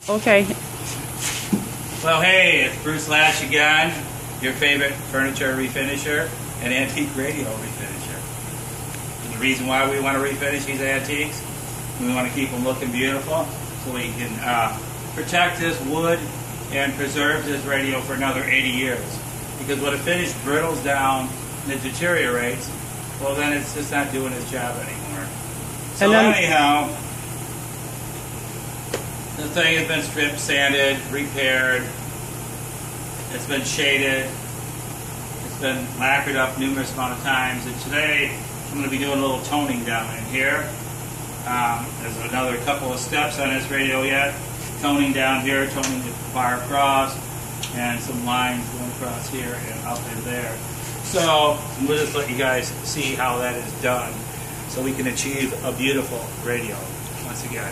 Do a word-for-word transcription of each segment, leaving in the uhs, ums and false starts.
Okay. Well, hey, it's Bruce Latch again, your favorite furniture refinisher and antique radio refinisher. And the reason why we want to refinish these antiques, we want to keep them looking beautiful so we can uh, protect this wood and preserve this radio for another eighty years. Because when a finish brittles down and it deteriorates, well then it's just not doing its job anymore. So and then, anyhow, the thing has been stripped, sanded, repaired, it's been shaded, it's been lacquered up numerous amount of times, and today I'm going to be doing a little toning down in here. Um, there's another couple of steps on this radio yet. Toning down here, toning the bar across, and some lines going across here and up in there. So we'll just let you guys see how that is done so we can achieve a beautiful radio once again.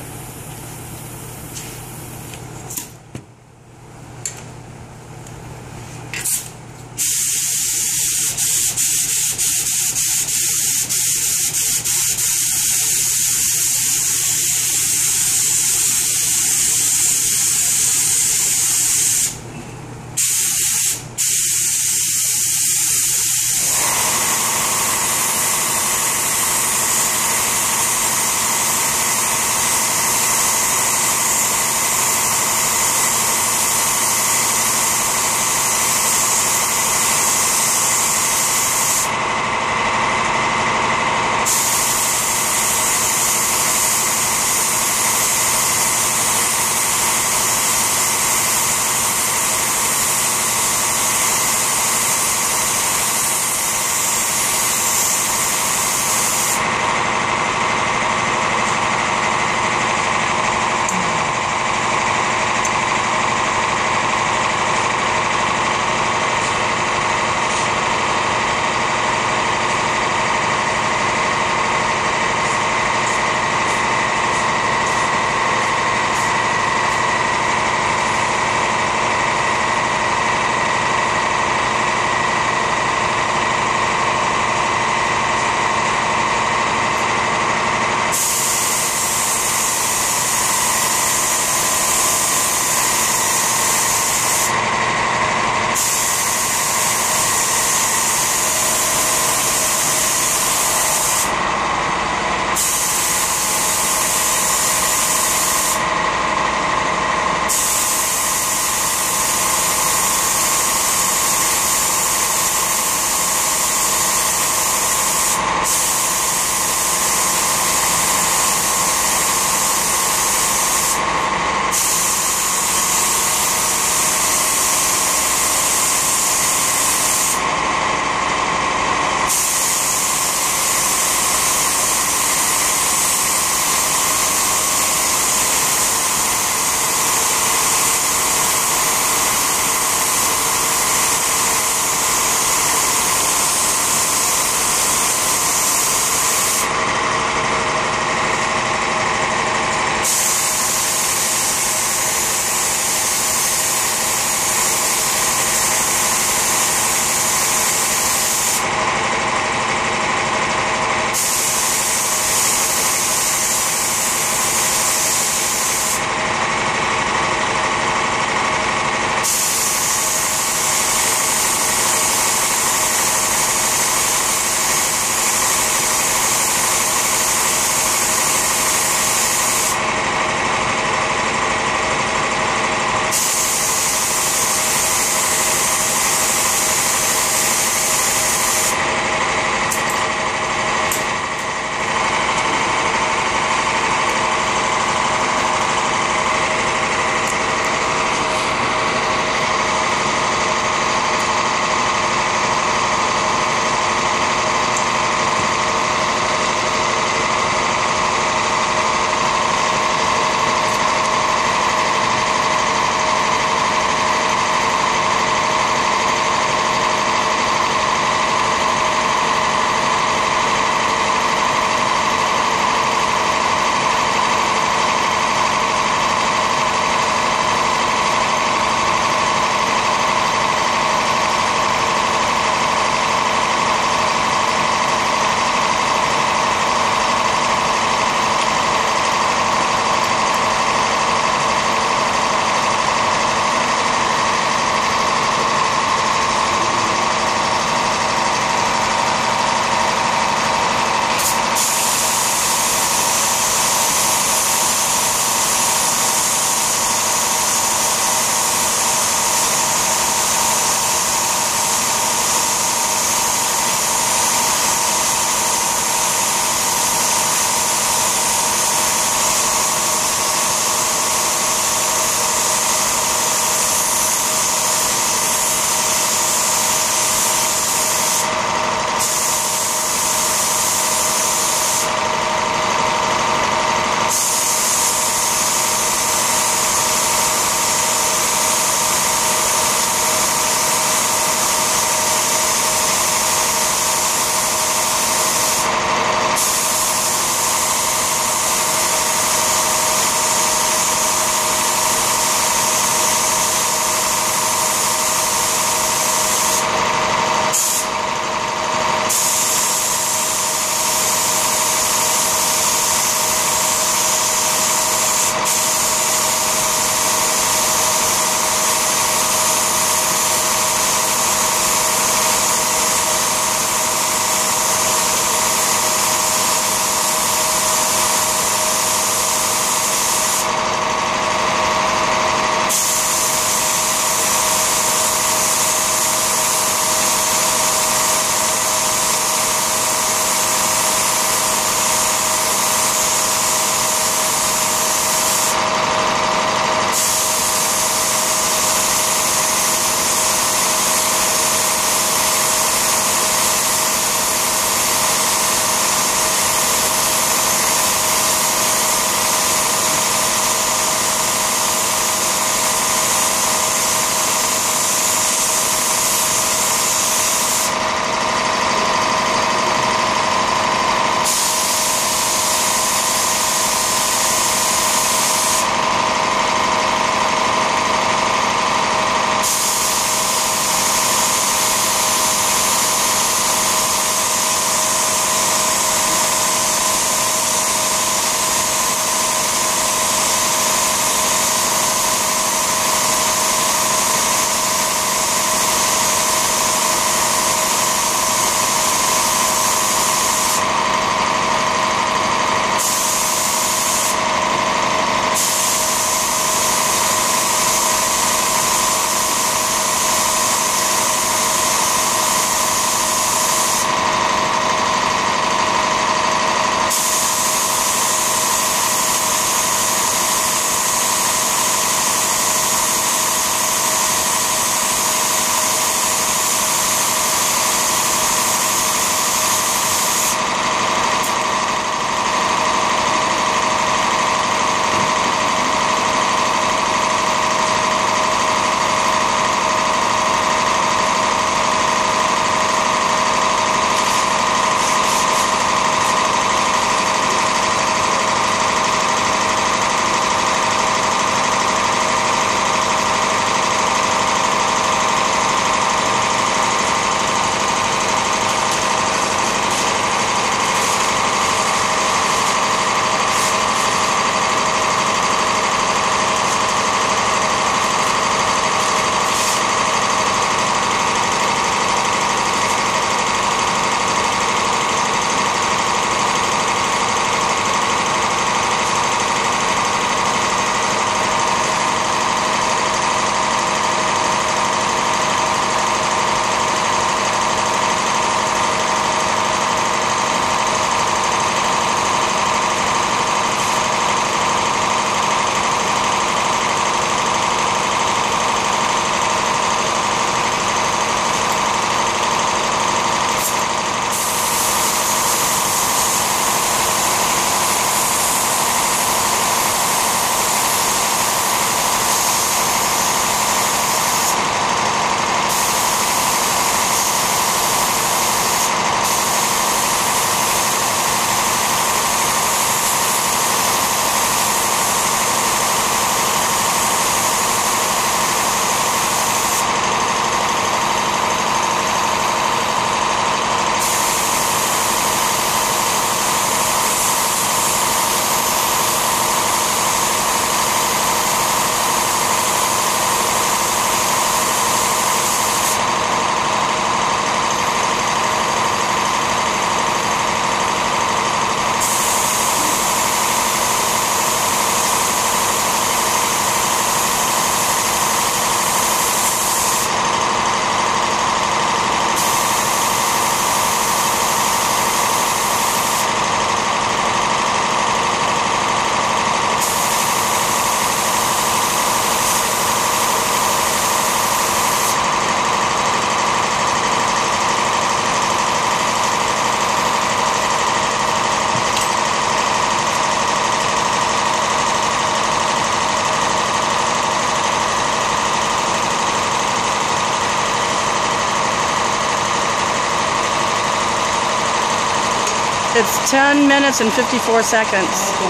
It's ten minutes and fifty-four seconds.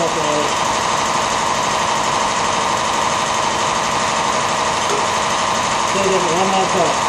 One more time.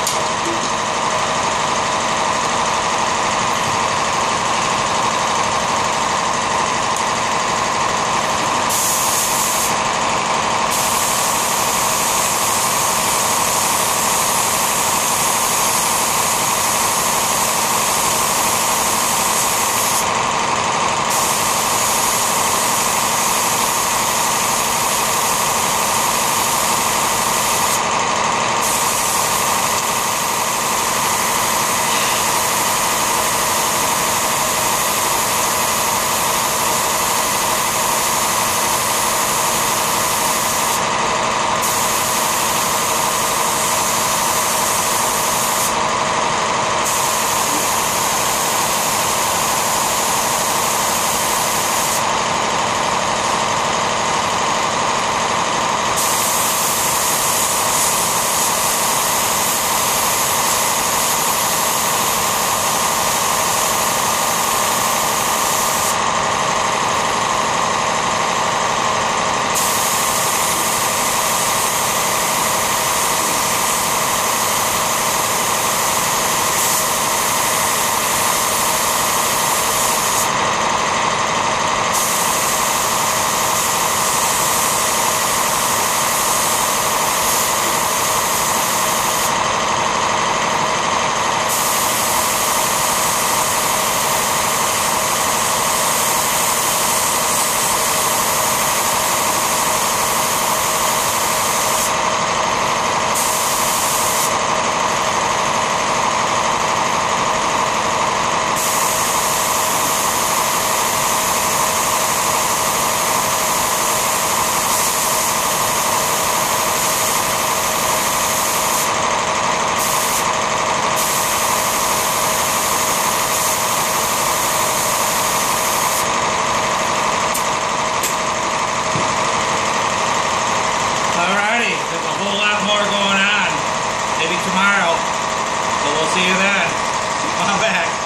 Alrighty, there's a whole lot more going on. Maybe tomorrow. But we'll see you then. Come on back.